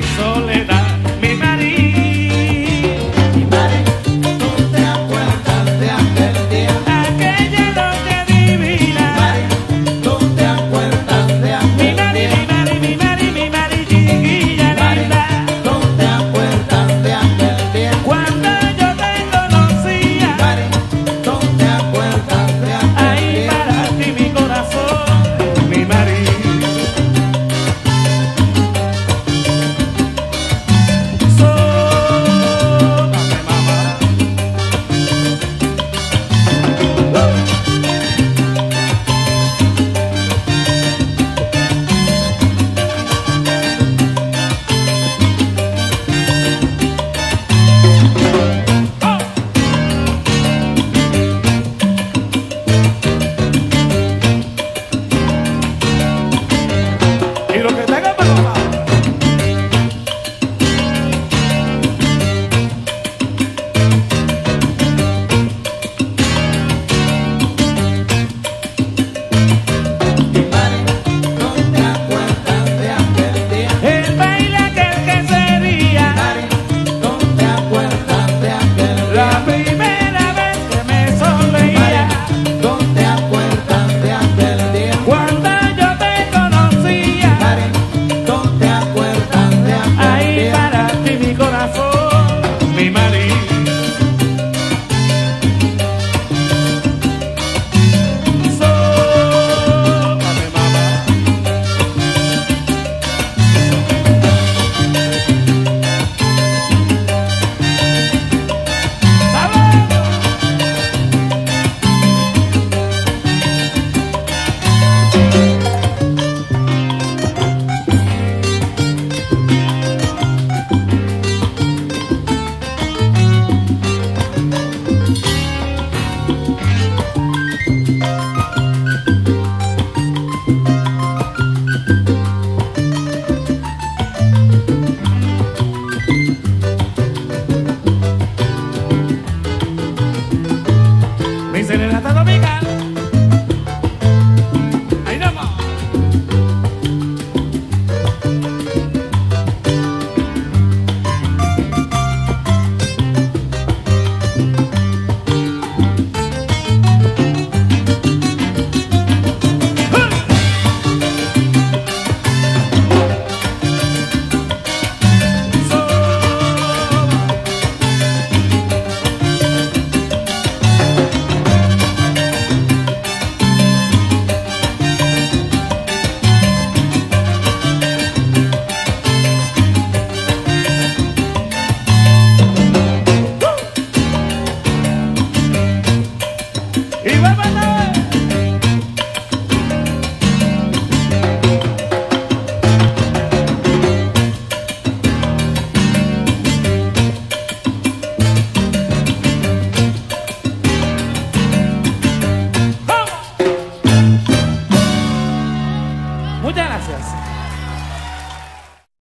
soledad, mi marido. Mi madre, ¿tú te acuerdas de aquel día? Aquella noche divina. Mi madre, ¿tú te acuerdas de Mi aquel mari, día? mi mari, mi mari, mi mari, chiquilla Mi madre, linda. ¿tú te acuerdas de aquel día? Cuando yo te conocía, Mi madre, ¿tú te acuerdas de aquel ahí día? para ti mi corazón, mi marido. Sóbame, mamá. Y lo que tenga para papá. Mi madre, ¿tú te acuerdas de aquel día? El baile aquel que sería Mi madre, ¿tú te acuerdas de aquel día? la primera vez que me Mi sonreía. madre, ¿tú te acuerdas de aquel día? Cuando yo te conocía, Mi madre, ¿tú te acuerdas de aquel ahí día? para ti mi corazón, mi marido. Sóbame, mamá. ¡Vamos! Mi serenata dominicana. Ahí nomás. Y vámonos. ¡Vamos! Muchas gracias.